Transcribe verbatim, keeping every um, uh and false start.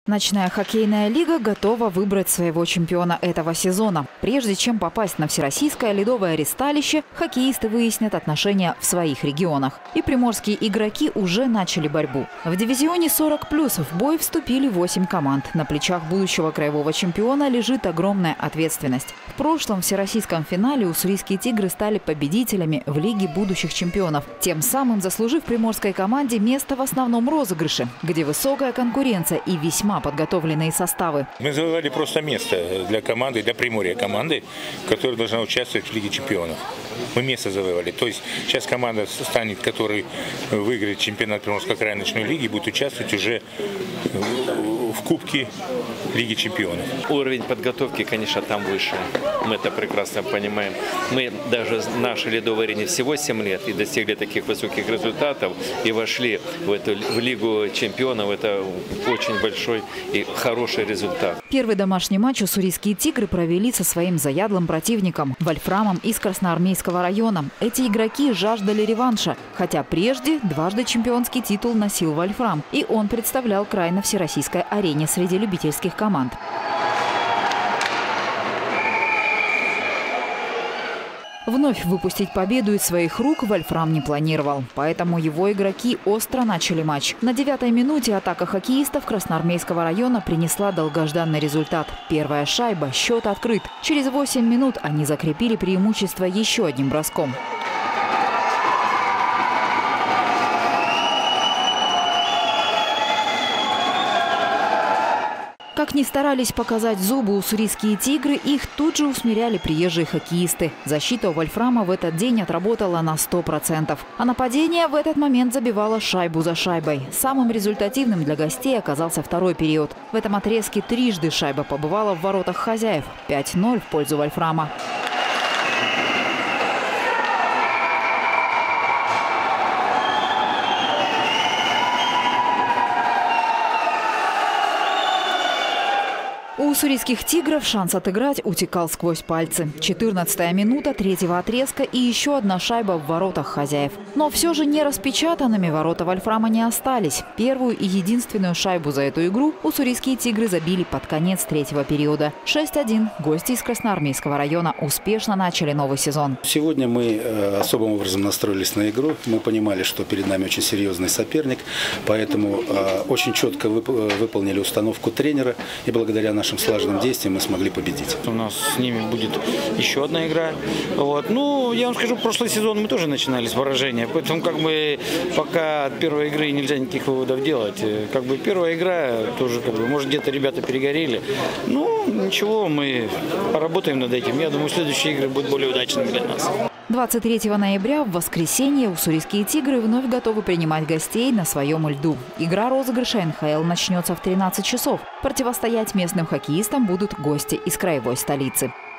Ночная хоккейная лига готова выбрать своего чемпиона этого сезона. Прежде чем попасть на всероссийское ледовое ристалище, хоккеисты выяснят отношения в своих регионах. И приморские игроки уже начали борьбу. В дивизионе сорок плюс в бой вступили восемь команд. На плечах будущего краевого чемпиона лежит огромная ответственность. В прошлом всероссийском финале уссурийские «Тигры» стали победителями в Лиге будущих чемпионов, тем самым заслужив приморской команде место в основном розыгрыше, где высокая конкуренция и весьма подготовленные составы. Мы завоевали просто место для команды, для Приморья команды, которая должна участвовать в Лиге чемпионов. Мы место завоевали. То есть сейчас команда станет, которая выиграет чемпионат Приморской крайней ночной лиги, будет участвовать уже в Кубке Лиги чемпионов. Уровень подготовки, конечно, там выше. Мы это прекрасно понимаем. Мы даже наши ледовые арене всего семь лет и достигли таких высоких результатов и вошли в эту в Лигу чемпионов. Это очень большой и хороший результат. Первый домашний матч уссурийские «Тигры» провели со своим заядлым противником – Вольфрамом из Красноармейского района. Эти игроки жаждали реванша, хотя прежде дважды чемпионский титул носил Вольфрам, и он представлял край на всероссийской арене среди любительских команд. Вновь выпустить победу из своих рук Вольфрам не планировал. Поэтому его игроки остро начали матч. На девятой минуте атака хоккеистов Красноармейского района принесла долгожданный результат. Первая шайба, счет открыт. Через восемь минут они закрепили преимущество еще одним броском. Как ни старались показать зубы уссурийские «Тигры», их тут же усмиряли приезжие хоккеисты. Защита у Вольфрама в этот день отработала на сто процентов. А нападение в этот момент забивало шайбу за шайбой. Самым результативным для гостей оказался второй период. В этом отрезке трижды шайба побывала в воротах хозяев. пять ноль в пользу Вольфрама. У уссурийских «Тигров» шанс отыграть утекал сквозь пальцы. четырнадцатая минута третьего отрезка и еще одна шайба в воротах хозяев. Но все же не распечатанными ворота Вольфрама не остались. Первую и единственную шайбу за эту игру уссурийские «Тигры» забили под конец третьего периода. шесть один. Гости из Красноармейского района успешно начали новый сезон. Сегодня мы особым образом настроились на игру. Мы понимали, что перед нами очень серьезный соперник. Поэтому очень четко выполнили установку тренера. И благодаря нашим слаженным действиям мы смогли победить. У нас с ними будет еще одна игра. Вот. Ну, я вам скажу, прошлый сезон мы тоже начинали с поражения. Поэтому как бы пока от первой игры нельзя никаких выводов делать. Как бы первая игра тоже, как бы, может, где-то ребята перегорели. Ну, ничего, мы поработаем над этим. Я думаю, следующие игры будут более удачными для нас. двадцать третьего ноября в воскресенье уссурийские «Тигры» вновь готовы принимать гостей на своем льду. Игра розыгрыша эн ха эл начнется в тринадцать часов. Противостоять местным хоккеистам будут гости из краевой столицы.